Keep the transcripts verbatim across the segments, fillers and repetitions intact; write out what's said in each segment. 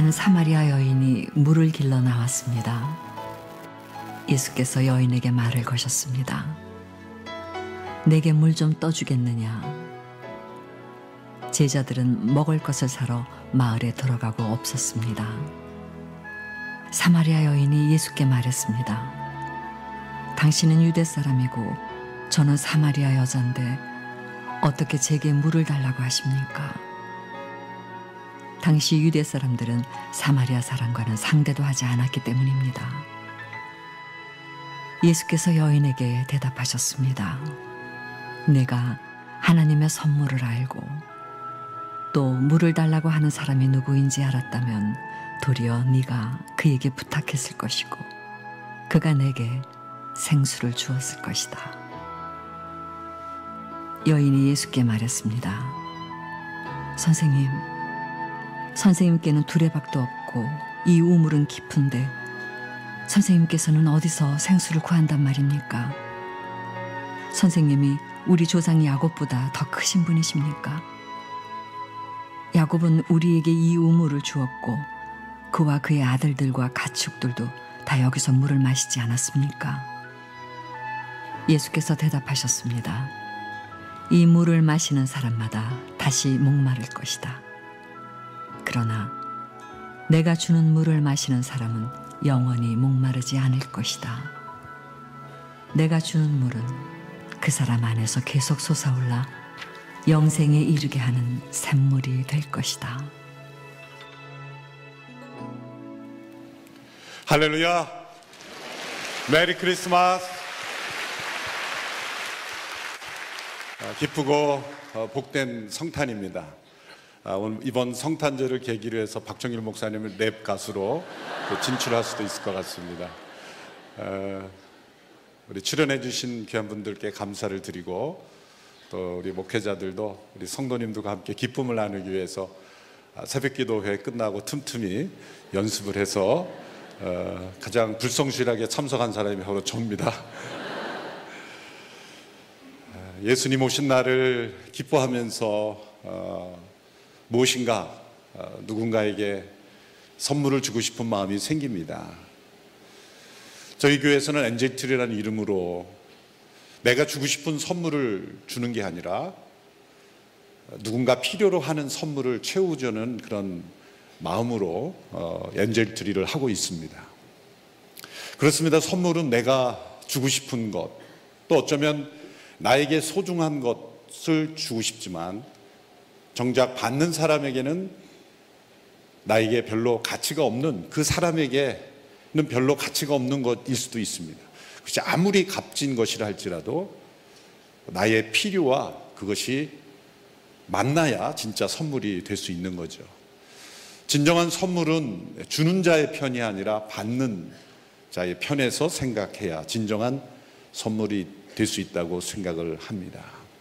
한 사마리아 여인이 물을 길러 나왔습니다. 예수께서 여인에게 말을 거셨습니다. 내게 물 좀 떠주겠느냐? 제자들은 먹을 것을 사러 마을에 들어가고 없었습니다. 사마리아 여인이 예수께 말했습니다. 당신은 유대 사람이고 저는 사마리아 여자인데 어떻게 제게 물을 달라고 하십니까? 당시 유대 사람들은 사마리아 사람과는 상대도 하지 않았기 때문입니다. 예수께서 여인에게 대답하셨습니다. 내가 하나님의 선물을 알고 또 물을 달라고 하는 사람이 누구인지 알았다면 도리어 네가 그에게 부탁했을 것이고 그가 내게 생수를 주었을 것이다. 여인이 예수께 말했습니다. 선생님, 선생님께는 두레박도 없고 이 우물은 깊은데 선생님께서는 어디서 생수를 구한단 말입니까? 선생님이 우리 조상 야곱보다 더 크신 분이십니까? 야곱은 우리에게 이 우물을 주었고 그와 그의 아들들과 가축들도 다 여기서 물을 마시지 않았습니까? 예수께서 대답하셨습니다. 이 물을 마시는 사람마다 다시 목마를 것이다. 그러나 내가 주는 물을 마시는 사람은 영원히 목마르지 않을 것이다. 내가 주는 물은 그 사람 안에서 계속 솟아올라 영생에 이르게 하는 샘물이 될 것이다. 할렐루야! 메리 크리스마스! 기쁘고 복된 성탄입니다. 오늘 이번 성탄절을 계기로 해서 박정일 목사님을 랩 가수로 진출할 수도 있을 것 같습니다. 우리 출연해 주신 귀한 분들께 감사를 드리고 또 우리 목회자들도 우리 성도님들과 함께 기쁨을 나누기 위해서 새벽기도회 끝나고 틈틈이 연습을 해서 가장 불성실하게 참석한 사람이 바로 저입니다. 예수님 오신 날을 기뻐하면서 어, 무엇인가 어, 누군가에게 선물을 주고 싶은 마음이 생깁니다. 저희 교회에서는 엔젤트리라는 이름으로 내가 주고 싶은 선물을 주는 게 아니라 누군가 필요로 하는 선물을 채우자는 그런 마음으로 어, 엔젤트리를 하고 있습니다. 그렇습니다. 선물은 내가 주고 싶은 것, 또 어쩌면 나에게 소중한 것을 주고 싶지만 정작 받는 사람에게는 나에게 별로 가치가 없는, 그 사람에게는 별로 가치가 없는 것일 수도 있습니다. 그것이 아무리 값진 것이라 할지라도 나의 필요와 그것이 만나야 진짜 선물이 될 수 있는 거죠. 진정한 선물은 주는 자의 편이 아니라 받는 자의 편에서 생각해야 진정한 선물이 될 수 있다고 생각을 합니다.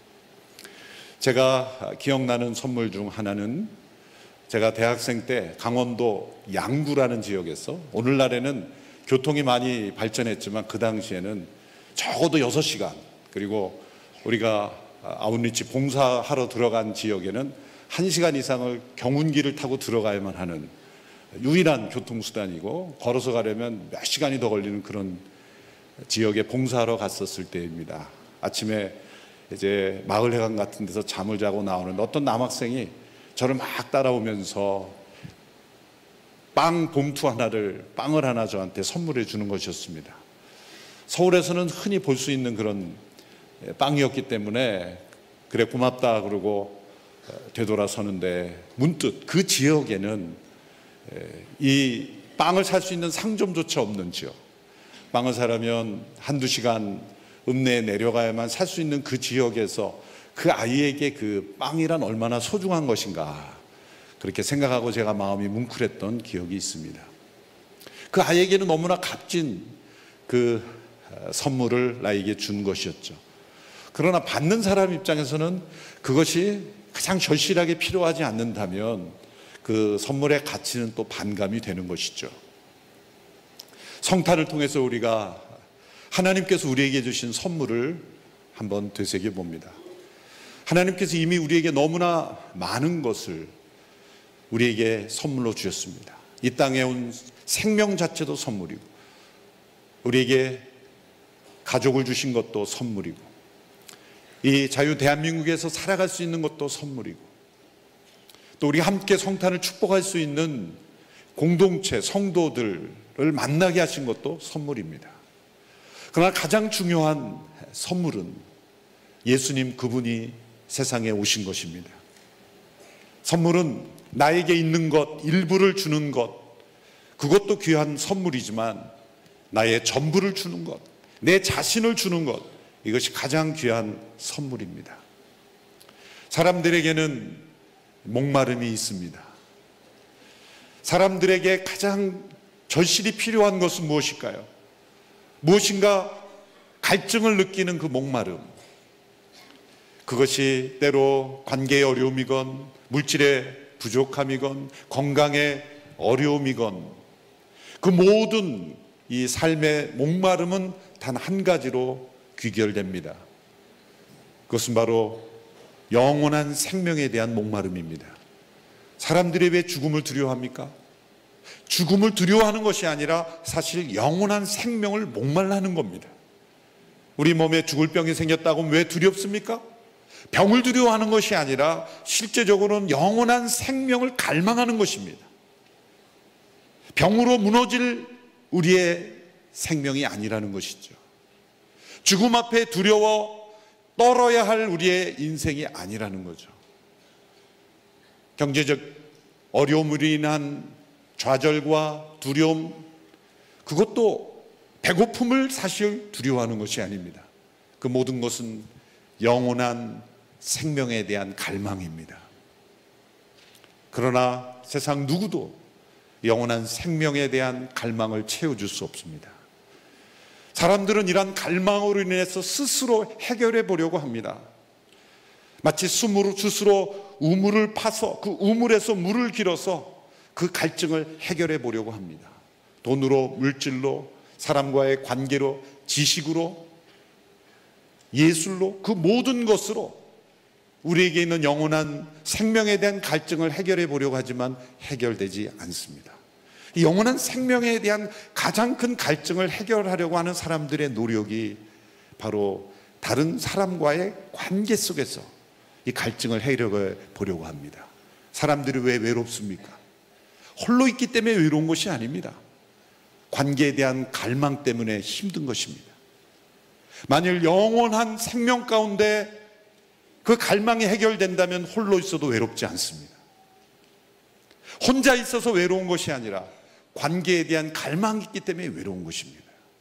제가 기억나는 선물 중 하나는 제가 대학생 때 강원도 양구라는 지역에서, 오늘날에는 교통이 많이 발전했지만 그 당시에는 적어도 여섯 시간, 그리고 우리가 아웃리치 봉사하러 들어간 지역에는 한 시간 이상을 경운기를 타고 들어가야만 하는 유일한 교통수단이고 걸어서 가려면 몇 시간이 더 걸리는 그런 지역에 봉사하러 갔었을 때입니다. 아침에 이제 마을회관 같은 데서 잠을 자고 나오는데 어떤 남학생이 저를 막 따라오면서 빵 봉투 하나를, 빵을 하나 저한테 선물해 주는 것이었습니다. 서울에서는 흔히 볼 수 있는 그런 빵이었기 때문에 그래 고맙다 그러고 되돌아서는데 문득 그 지역에는 이 빵을 살 수 있는 상점조차 없는 지역, 빵을 사려면 한두 시간 읍내에 내려가야만 살 수 있는 그 지역에서 그 아이에게 그 빵이란 얼마나 소중한 것인가, 그렇게 생각하고 제가 마음이 뭉클했던 기억이 있습니다. 그 아이에게는 너무나 값진 그 선물을 나에게 준 것이었죠. 그러나 받는 사람 입장에서는 그것이 가장 절실하게 필요하지 않는다면 그 선물의 가치는 또 반감이 되는 것이죠. 성탄을 통해서 우리가 하나님께서 우리에게 주신 선물을 한번 되새겨 봅니다. 하나님께서 이미 우리에게 너무나 많은 것을 우리에게 선물로 주셨습니다. 이 땅에 온 생명 자체도 선물이고, 우리에게 가족을 주신 것도 선물이고, 이 자유 대한민국에서 살아갈 수 있는 것도 선물이고, 또 우리 함께 성탄을 축복할 수 있는 공동체, 성도들을 만나게 하신 것도 선물입니다. 그러나 가장 중요한 선물은 예수님 그분이 세상에 오신 것입니다. 선물은 나에게 있는 것, 일부를 주는 것, 그것도 귀한 선물이지만 나의 전부를 주는 것, 내 자신을 주는 것, 이것이 가장 귀한 선물입니다. 사람들에게는 목마름이 있습니다. 사람들에게 가장 절실히 필요한 것은 무엇일까요? 무엇인가 갈증을 느끼는 그 목마름, 그것이 때로 관계의 어려움이건 물질의 부족함이건 건강의 어려움이건 그 모든 이 삶의 목마름은 단 한 가지로 귀결됩니다. 그것은 바로 영원한 생명에 대한 목마름입니다. 사람들이 왜 죽음을 두려워합니까? 죽음을 두려워하는 것이 아니라 사실 영원한 생명을 목말라하는 겁니다. 우리 몸에 죽을 병이 생겼다고 왜 두렵습니까? 병을 두려워하는 것이 아니라 실제적으로는 영원한 생명을 갈망하는 것입니다. 병으로 무너질 우리의 생명이 아니라는 것이죠. 죽음 앞에 두려워 떨어야 할 우리의 인생이 아니라는 거죠. 경제적 어려움으로 인한 좌절과 두려움, 그것도 배고픔을 사실 두려워하는 것이 아닙니다. 그 모든 것은 영원한 생명에 대한 갈망입니다. 그러나 세상 누구도 영원한 생명에 대한 갈망을 채워줄 수 없습니다. 사람들은 이러한 갈망으로 인해서 스스로 해결해 보려고 합니다. 마치 스스로, 스스로 우물을 파서 그 우물에서 물을 길어서 그 갈증을 해결해 보려고 합니다. 돈으로, 물질로, 사람과의 관계로, 지식으로, 예술로, 그 모든 것으로 우리에게 있는 영원한 생명에 대한 갈증을 해결해 보려고 하지만 해결되지 않습니다. 이 영원한 생명에 대한 가장 큰 갈증을 해결하려고 하는 사람들의 노력이 바로 다른 사람과의 관계 속에서 이 갈증을 해결해 보려고 합니다. 사람들이 왜 외롭습니까? 홀로 있기 때문에 외로운 것이 아닙니다. 관계에 대한 갈망 때문에 힘든 것입니다. 만일 영원한 생명 가운데 그 갈망이 해결된다면 홀로 있어도 외롭지 않습니다. 혼자 있어서 외로운 것이 아니라 관계에 대한 갈망이 있기 때문에 외로운 것입니다.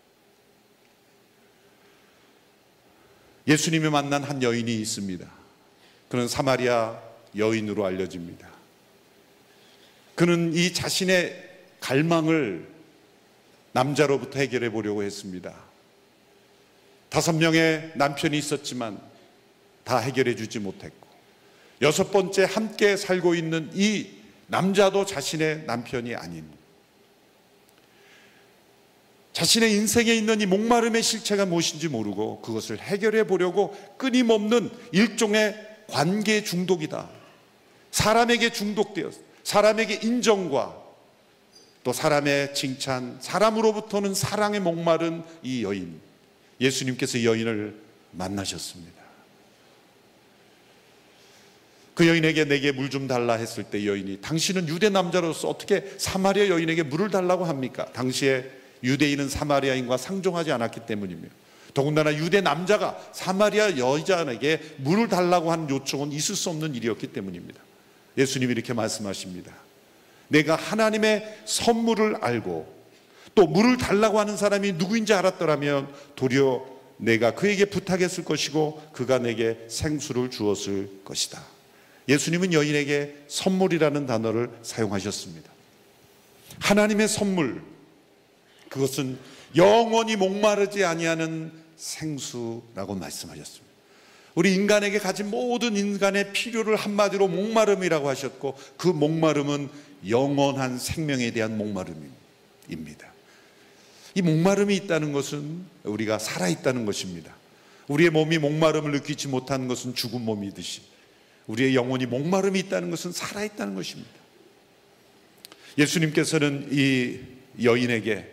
예수님이 만난 한 여인이 있습니다. 그는 사마리아 여인으로 알려집니다. 그는 이 자신의 갈망을 남자로부터 해결해 보려고 했습니다. 다섯 명의 남편이 있었지만 다 해결해 주지 못했고, 여섯 번째 함께 살고 있는 이 남자도 자신의 남편이 아닌, 자신의 인생에 있는 이 목마름의 실체가 무엇인지 모르고 그것을 해결해 보려고 끊임없는 일종의 관계 중독이다. 사람에게 중독되어 사람에게 인정과 또 사람의 칭찬, 사람으로부터는 사랑에 목마른 이 여인, 예수님께서 이 여인을 만나셨습니다. 그 여인에게 내게 물 좀 달라 했을 때 여인이, 당신은 유대 남자로서 어떻게 사마리아 여인에게 물을 달라고 합니까? 당시에 유대인은 사마리아인과 상종하지 않았기 때문이며, 더군다나 유대 남자가 사마리아 여자에게 물을 달라고 하는 요청은 있을 수 없는 일이었기 때문입니다. 예수님이 이렇게 말씀하십니다. 내가 하나님의 선물을 알고 또 물을 달라고 하는 사람이 누구인지 알았더라면 도리어 내가 그에게 부탁했을 것이고 그가 내게 생수를 주었을 것이다. 예수님은 여인에게 선물이라는 단어를 사용하셨습니다. 하나님의 선물, 그것은 영원히 목마르지 아니하는 생수라고 말씀하셨습니다. 우리 인간에게 가진 모든 인간의 필요를 한마디로 목마름이라고 하셨고, 그 목마름은 영원한 생명에 대한 목마름입니다. 이 목마름이 있다는 것은 우리가 살아있다는 것입니다. 우리의 몸이 목마름을 느끼지 못하는 것은 죽은 몸이듯이 우리의 영혼이 목마름이 있다는 것은 살아있다는 것입니다. 예수님께서는 이 여인에게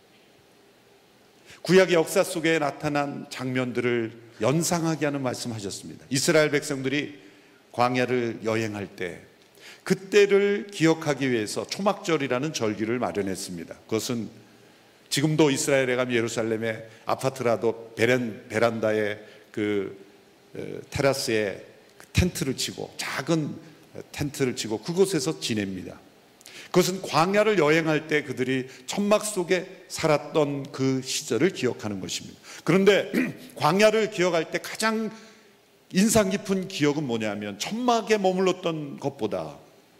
구약의 역사 속에 나타난 장면들을 연상하게 하는 말씀하셨습니다. 이스라엘 백성들이 광야를 여행할 때 그때를 기억하기 위해서 초막절이라는 절기를 마련했습니다. 그것은 지금도 이스라엘에 가면 예루살렘의 아파트라도 베란, 베란다에 그 테라스에 텐트를 치고 작은 텐트를 치고 그곳에서 지냅니다. 그것은 광야를 여행할 때 그들이 천막 속에 살았던 그 시절을 기억하는 것입니다. 그런데 광야를 기억할 때 가장 인상 깊은 기억은 뭐냐면 천막에 머물렀던 것보다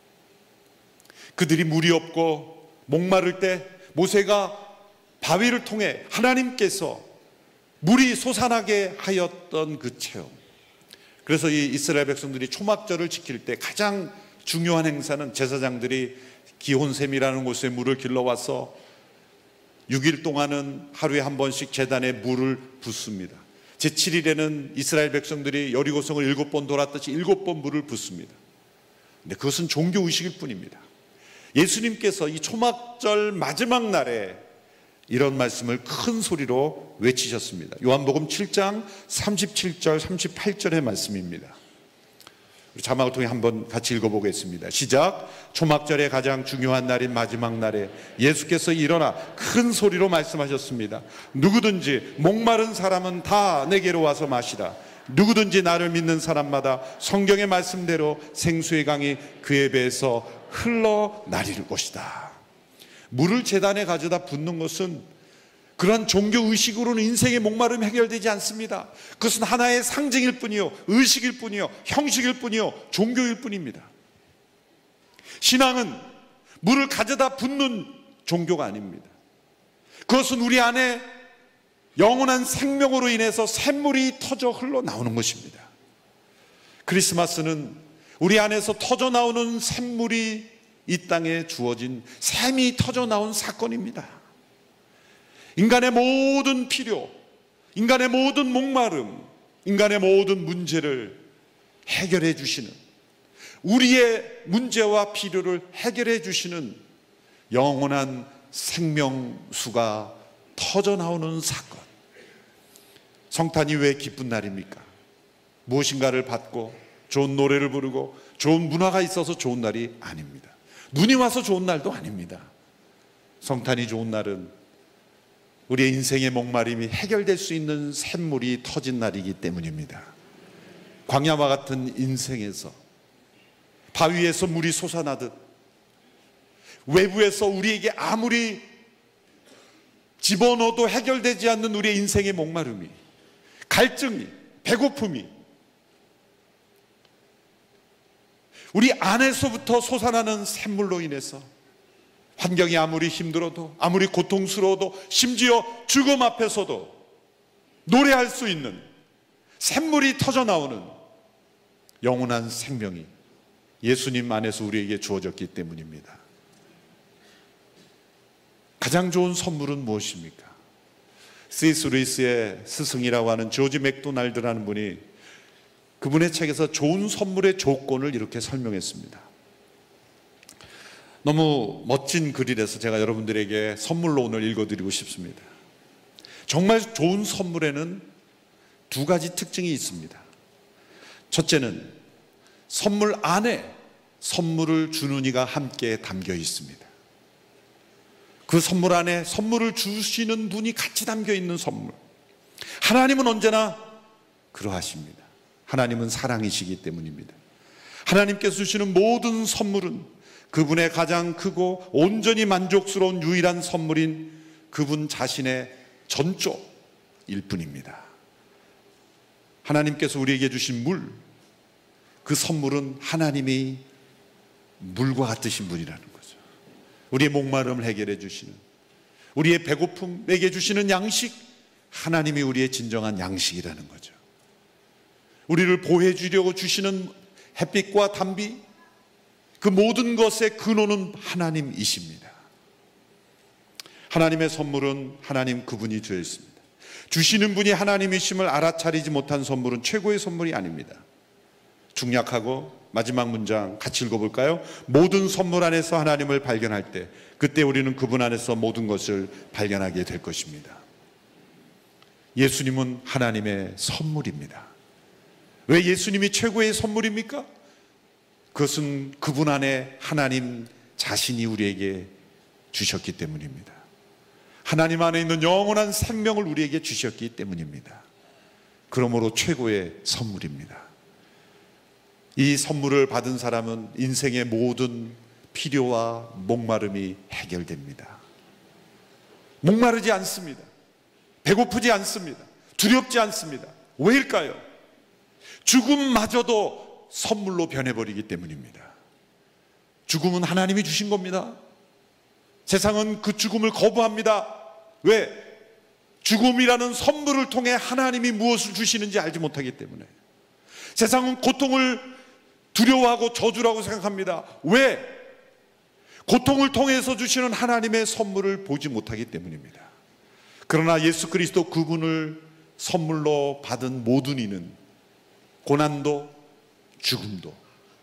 그들이 물이 없고 목마를 때 모세가 바위를 통해 하나님께서 물이 솟아나게 하였던 그 체험. 그래서 이 이스라엘 백성들이 초막절을 지킬 때 가장 중요한 행사는 제사장들이 기혼샘이라는 곳에 물을 길러와서 육 일 동안은 하루에 한 번씩 제단에 물을 붓습니다. 제칠 일에는 이스라엘 백성들이 여리고성을 일곱 번 돌았듯이 일곱 번 물을 붓습니다. 근데 그것은 종교 의식일 뿐입니다. 예수님께서 이 초막절 마지막 날에 이런 말씀을 큰 소리로 외치셨습니다. 요한복음 칠 장 삼십칠 절 삼십팔 절의 말씀입니다. 우리 자막을 통해 한번 같이 읽어보겠습니다. 시작. 초막절의 가장 중요한 날인 마지막 날에 예수께서 일어나 큰 소리로 말씀하셨습니다. 누구든지 목마른 사람은 다 내게로 와서 마시라. 누구든지 나를 믿는 사람마다 성경의 말씀대로 생수의 강이 그의 배에서 흘러나릴 것이다. 물을 제단에 가져다 붓는 것은 그러한 종교 의식으로는 인생의 목마름이 해결되지 않습니다. 그것은 하나의 상징일 뿐이요, 의식일 뿐이요, 형식일 뿐이요, 종교일 뿐입니다. 신앙은 물을 가져다 붓는 종교가 아닙니다. 그것은 우리 안에 영원한 생명으로 인해서 샘물이 터져 흘러나오는 것입니다. 크리스마스는 우리 안에서 터져 나오는 샘물이 이 땅에 주어진 샘이 터져 나온 사건입니다. 인간의 모든 필요, 인간의 모든 목마름, 인간의 모든 문제를 해결해 주시는, 우리의 문제와 필요를 해결해 주시는 영원한 생명수가 터져 나오는 사건. 성탄이 왜 기쁜 날입니까? 무엇인가를 받고 좋은 노래를 부르고 좋은 문화가 있어서 좋은 날이 아닙니다. 눈이 와서 좋은 날도 아닙니다. 성탄이 좋은 날은 우리의 인생의 목마름이 해결될 수 있는 샘물이 터진 날이기 때문입니다. 광야와 같은 인생에서 바위에서 물이 솟아나듯 외부에서 우리에게 아무리 집어넣어도 해결되지 않는 우리의 인생의 목마름이, 갈증이, 배고픔이 우리 안에서부터 솟아나는 샘물로 인해서 환경이 아무리 힘들어도, 아무리 고통스러워도, 심지어 죽음 앞에서도 노래할 수 있는 샘물이 터져 나오는 영원한 생명이 예수님 안에서 우리에게 주어졌기 때문입니다. 가장 좋은 선물은 무엇입니까? 시에스 루이스의 스승이라고 하는 조지 맥도날드라는 분이 그분의 책에서 좋은 선물의 조건을 이렇게 설명했습니다. 너무 멋진 글이라서 제가 여러분들에게 선물로 오늘 읽어드리고 싶습니다. 정말 좋은 선물에는 두 가지 특징이 있습니다. 첫째는 선물 안에 선물을 주는 이가 함께 담겨 있습니다. 그 선물 안에 선물을 주시는 분이 같이 담겨 있는 선물. 하나님은 언제나 그러하십니다. 하나님은 사랑이시기 때문입니다. 하나님께서 주시는 모든 선물은 그분의 가장 크고 온전히 만족스러운 유일한 선물인 그분 자신의 전적일 뿐입니다. 하나님께서 우리에게 주신 물, 그 선물은 하나님이 물과 같으신 분이라는 거죠. 우리의 목마름을 해결해 주시는, 우리의 배고픔 먹여 주시는 양식, 하나님이 우리의 진정한 양식이라는 거죠. 우리를 보호해 주려고 주시는 햇빛과 단비, 그 모든 것의 근원은 하나님이십니다. 하나님의 선물은 하나님 그분이 되어 있습니다. 주시는 분이 하나님이심을 알아차리지 못한 선물은 최고의 선물이 아닙니다. 중약하고 마지막 문장 같이 읽어볼까요? 모든 선물 안에서 하나님을 발견할 때 그때 우리는 그분 안에서 모든 것을 발견하게 될 것입니다. 예수님은 하나님의 선물입니다. 왜 예수님이 최고의 선물입니까? 그것은 그분 안에 하나님 자신이 우리에게 주셨기 때문입니다. 하나님 안에 있는 영원한 생명을 우리에게 주셨기 때문입니다. 그러므로 최고의 선물입니다. 이 선물을 받은 사람은 인생의 모든 필요와 목마름이 해결됩니다. 목마르지 않습니다. 배고프지 않습니다. 두렵지 않습니다. 왜일까요? 죽음마저도 선물로 변해버리기 때문입니다. 죽음은 하나님이 주신 겁니다. 세상은 그 죽음을 거부합니다. 왜? 죽음이라는 선물을 통해 하나님이 무엇을 주시는지 알지 못하기 때문에. 세상은 고통을 두려워하고 저주라고 생각합니다. 왜? 고통을 통해서 주시는 하나님의 선물을 보지 못하기 때문입니다. 그러나 예수 그리스도 그분을 선물로 받은 모든 이는 고난도 죽음도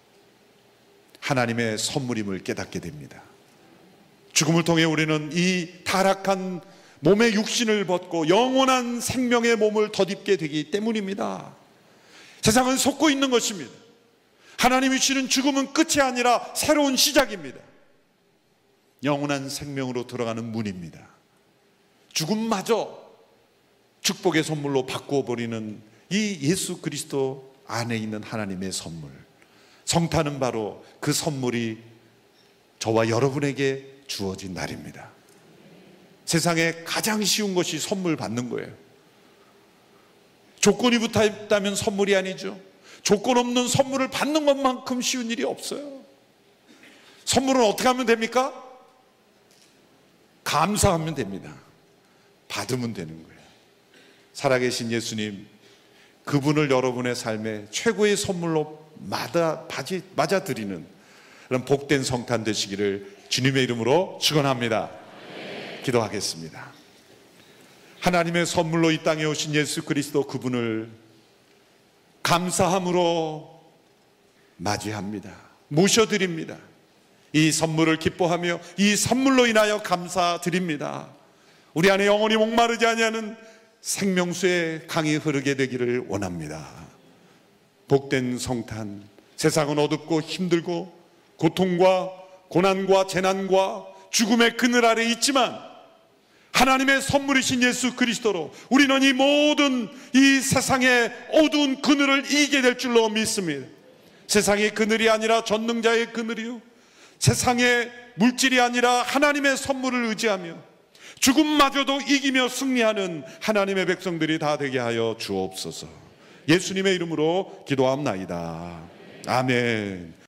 하나님의 선물임을 깨닫게 됩니다. 죽음을 통해 우리는 이 타락한 몸의 육신을 벗고 영원한 생명의 몸을 덧입게 되기 때문입니다. 세상은 속고 있는 것입니다. 하나님이 주시는 죽음은 끝이 아니라 새로운 시작입니다. 영원한 생명으로 들어가는 문입니다. 죽음마저 축복의 선물로 바꾸어 버리는 이 예수 그리스도 안에 있는 하나님의 선물, 성탄은 바로 그 선물이 저와 여러분에게 주어진 날입니다. 세상에 가장 쉬운 것이 선물 받는 거예요. 조건이 붙어 있다면 선물이 아니죠. 조건 없는 선물을 받는 것만큼 쉬운 일이 없어요. 선물은 어떻게 하면 됩니까? 감사하면 됩니다. 받으면 되는 거예요. 살아계신 예수님, 그분을 여러분의 삶에 최고의 선물로 맞아, 맞아드리는 그런 복된 성탄 되시기를 주님의 이름으로 축원합니다. 기도하겠습니다. 하나님의 선물로 이 땅에 오신 예수 그리스도 그분을 감사함으로 맞이합니다. 모셔드립니다. 이 선물을 기뻐하며 이 선물로 인하여 감사드립니다. 우리 안에 영원히 목마르지 아니하는 생명수의 강이 흐르게 되기를 원합니다. 복된 성탄, 세상은 어둡고 힘들고 고통과 고난과 재난과 죽음의 그늘 아래 있지만 하나님의 선물이신 예수 그리스도로 우리는 이 모든 이 세상의 어두운 그늘을 이기게 될 줄로 믿습니다. 세상의 그늘이 아니라 전능자의 그늘이요, 세상의 물질이 아니라 하나님의 선물을 의지하며 죽음마저도 이기며 승리하는 하나님의 백성들이 다 되게 하여 주옵소서. 예수님의 이름으로 기도합나이다. 아멘.